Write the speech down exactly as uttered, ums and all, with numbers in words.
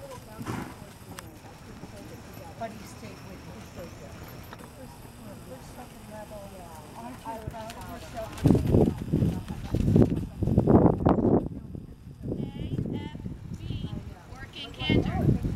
But he stayed with me. He stayed with me. First, first, second level. Aren't you proud of yourself? A, F, B, working canter.